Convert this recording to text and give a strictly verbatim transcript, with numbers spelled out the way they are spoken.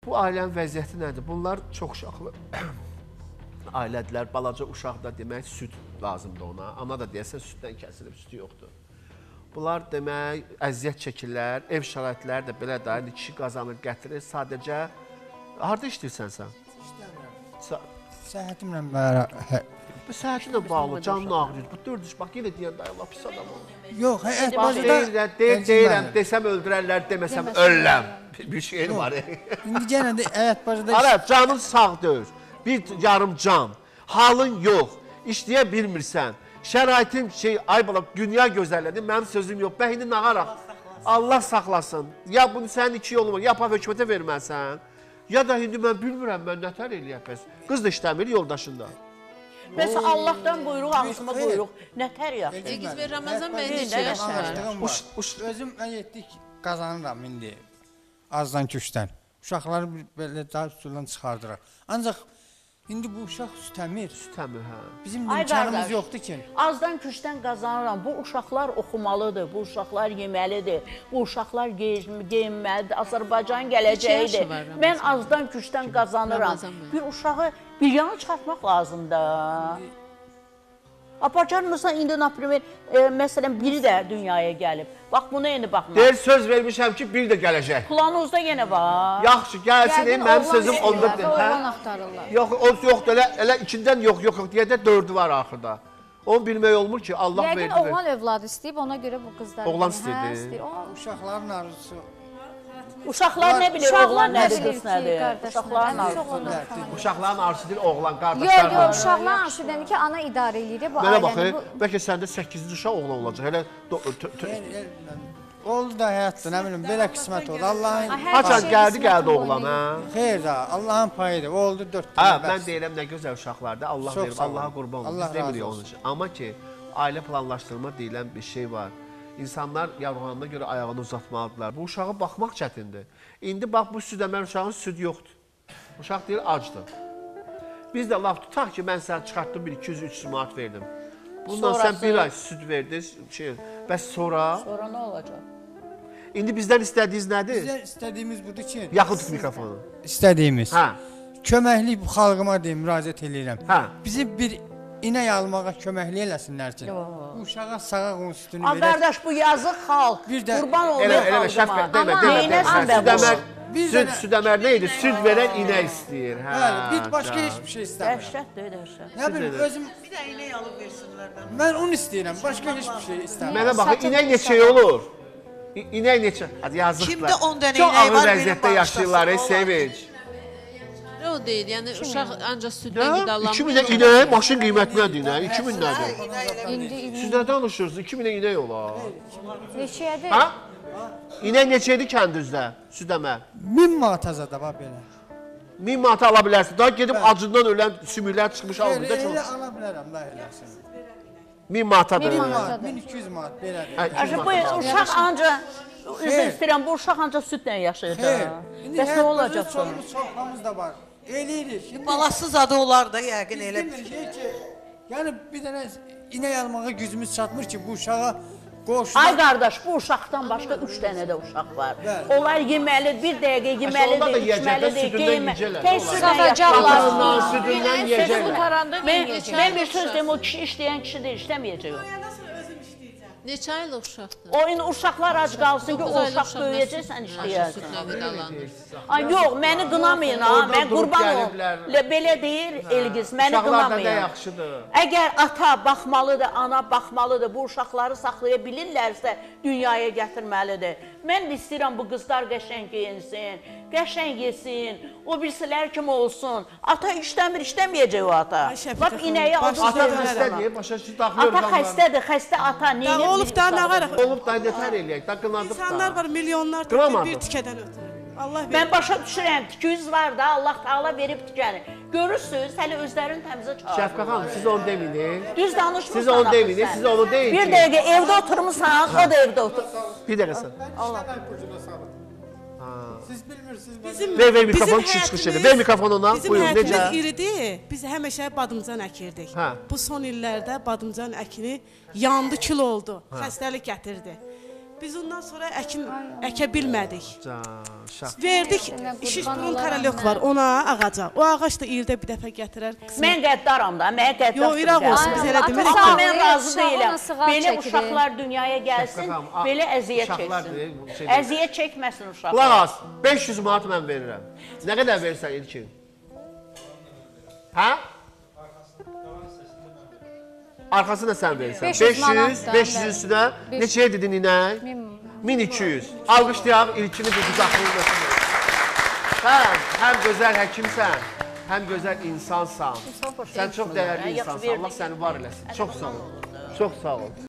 Bu ailənin vəziyyəti nədir? Bunlar çox uşaqlı ailədirlər, balaca uşaq da demək süd lazımdır ona. Ana da deyəsən süddən kəsilib, südü yoxdur. Bunlar demək əziyyət çəkirlər, ev şəraitləri də belə də, indi kişi qazanır, gətirir. Sadəcə, harada işləyirsən sən? İşləmirəm. Səhətimlə bərabər. Bu səhətinlə bağlı, canın ağrıyır. Bu dörd iş, bax, yenə deyən dayı, Allah pis adamı. Yox, həyət bazıda... Deyirəm, desəm öldürərlər, deməsəm ölürəm. Bir şey var. İndi yenə də həyət bazıda... Ara, canın sağ deyil. Bir yarım can, halın yox, işləyə bilmirsən, şəraitin şey, ay bala, dünya gözəllədi, mənim sözüm yox, bəhini nağaraq, Allah saxlasın, ya bunu sənin iki yolun var, ya pa hökumətə verməsən, ya da indi mən bilmirəm, mən nətər eləyək bəs, qız da işləmir yoldaşında. Bəs Allahdan buyruq, ağzıma buyruq, nətər yaxşı? Əgiz və Ramazan bəy necə yaşar? Özüm yetdik qazanıram indi, azdan küçdən, uşaqları belə daha üstündən çıxardıraq, ancaq İndi bu uşaq süt əmir. Süt əmir, hə. Bizim imkanımız yoxdur ki. Azdan küçdən qazanıram. Bu uşaqlar oxumalıdır, bu uşaqlar yeməlidir, bu uşaqlar geyinməlidir, Azərbaycan gələcəyidir. Mən azdan küçdən qazanıram. Bir uşağı bir yana çıxartmaq lazımdır. Aparcarmırsan, indi, naprimer, məsələn, biri də dünyaya gəlib. Bax, buna yeni baxmaq. Deyir, söz vermişəm ki, biri də gələcək. Planınızda yenə var. Yaxşı, gəlsin, mənim sözüm onda deyil. Oğlan axtarırlar. Yox, yoxdur, elə ikindən yox, yox, yox, deyə də dördü var axırda. Onu bilmək olmur ki, Allah verdi. Yəqin oğlan övladı istəyib, ona görə bu qızlar... Oğlan istəyir. Uşaqların arzusu. Uşaqlar nə bilir, oğlan nədir, qız nədir? Uşaqların arzusudur. Uşaqların arzusu deyil, oğlan, qardaşlar. Yox, yox, uşaqların arzusu deyil ki, ana idarə edir bu ailəni. Mənə bax, bəlkə səndə səkkizinci uşaq oğlan olacaq. Oldu da həyatdır, nə bilim, belə qismət oldu. Allahın... Haçan gəldi, gəldi oğlan, hə? Xeyr da, Allahın payıdır, oldu dörd tane bəs. Hə, mən deyirəm, nə gözəl uşaqlardır, Allah verir, Allaha qurban olun. Biz demirik onun üçün. Amma ki, ailə planlaşdırma deyilən bir şey var. İnsanlar yavruğanına görə ayağını uzatmalıdırlar. Bu uşağa baxmaq çətindir. İndi bax, bu süd əmər uşağın süd yoxdur. Uşaq deyir, acdır. Biz də laf tutaq ki, mən sənə çıxartdım bir iki yüz üç yüz manat verdim. Bundan sən bir ay süd verdin. Bəs sonra? Sonra nə olacaq? İndi bizdən istədiyiniz nədir? Bizdən istədiyimiz budur ki... Yaxın tut mikrofonu. İstədiyimiz. Hə. Köməklik bu xalqıma deyim, müraciət edirəm. Hə. Bizi bir inək almağa köməklik eləsinlər ki. Bu uşağa sağa qonun sütünü verək. Qardaş, bu yazıq xalq. Qurban oldu xalqıma. Süd əmər nə idi? Süd verən inək istəyir. Biz başqa heç bir şey istəmir. Dəhşətdir, dəhşət. Nə bilim, özüm... Bir də inək alıb versinlər. Mən onu istəyirəm, başqa heç bir şey istəmir. Mənə baxın, inək neçə olur? İnək neçə? Hadi yazıqdır. Kimdə on dənə inək var, çox ağır vəziyyətdə yaşayırlar, Sevinç. O deyil, yəni uşaq ancaq süddən qidalanmır. iki min inək, maşın qiyməti nədir inək? iki min nədir? Siz nə danışırsınız? iki min inək olar. Neçəyədir? Ha? İnək neçəyədir kəndinizdə, süd əmər? min manat azada var belə. min manat ala bilərsin. Daha gedib acından ölən sümüklər çıxmış alır. Elə ala bilərəm, da eləsin. min manatadır. min iki yüz manat belədir. Bu uşaq ancaq, üzr istəyirəm, bu uşaq ancaq südlə yaşayır da. Bəs nə olacaq sonra? Çoxumuz da var. Eləyirik. Balasız adı olar da yəqin elə. Yəni bir dənə inək almağa gücümüz çatmır ki, bu uşağa qoşulaq. Ay qardaş, bu uşaqdan başqa üç dənə də uşaq var. Onlar yeməlidir, bir dəqiqə yeməlidir, içməlidir, geyməlidir. Tez südən yaşayacaqlar. Südündən yiyəcəklər. Mən bir söz deyim, o kişi işləyən kişi deyil, işləməyəcək o. Neçə aylıq uşaqdır? O, indi uşaqlar ac qalsın ki, o uşaq böyüyəcəksən işləyərsən. Ay, yox, məni qınamayın ha, mən qurban olum. Belə deyir Elgiz, məni qınamayın. Əgər ata baxmalıdır, ana baxmalıdır, bu uşaqları saxlaya bilirlərsə dünyaya gətirməlidir. Mən də istəyirəm bu qızlar qəşəng geyinsin, qəşəng yesin, o birsilər kimi olsun. Ata işləmir, işləməyəcək o ata. Bax, inəyi adını vermələm. Ata xəstədir, xəstə ata, neyini? Olub da, nə var? Olub da, nətər eləyək, da qınadıq da. İnsanlar var, milyonlar bir tikədən ötürür. Mən başa düşürəm, tiküyüz var da, Allah Taala verib tikəni. Görürsünüz, hələ özlərini təmizə çağırırlar. Şəfqə xanım, siz onu deminin. Düz danışmırsan. Siz onu deminin, siz onu deyin ki. Bir dəqiqə evdə oturmuşsan, o da evdə otur. Bir dəqiqə sən. Allah. Siz bilmirsiniz. Ver, ver mikrofonu, kişi çıxış edir. Ver mikrofonu ona, buyurun, necə? Bizim həyətimiz iridir, biz həmişə badımcan əkirdik. Bu son illərdə badımcan əkini yandı, kül oldu, xəstəlik gətirdi. Biz ondan sonra əkin əkə bilmədik. Can, şax. Verdik, Sənə şiş qurban burun olaram karalyok mən. var ona ağaca. O ağac da ildə bir dəfə gətirər. Mən qəddaram da, mən qəddar. Yo, İraq olsun, biz elə demirik. Amma Ata mən sağ razı uşağı deyiləm. ona sığal Belə çəkilir. uşaqlar dünyaya gəlsin, Şaxam, a- belə əziyyət uşaqlar çəksin. deyil, bu şey- Əziyyət çəkməsin uşaqlar. Qulaq as, beş yüz manat mən verirəm. Nə qədər verirsən İlkin? Hə? Arkasını da sən verirsən. beş yüz manat da beş yüz mən- üstünə neçəyə dedin inək? min iki yüz. Alqışlayaq İlkini bir qucaqlayın. Sən həm gözəl həkimsən, həm gözəl insansan. Sən çox dəyərli Yaxşı insansan. verdik. Allah səni var eləsin. Çox sağ ol. Çox sağ ol.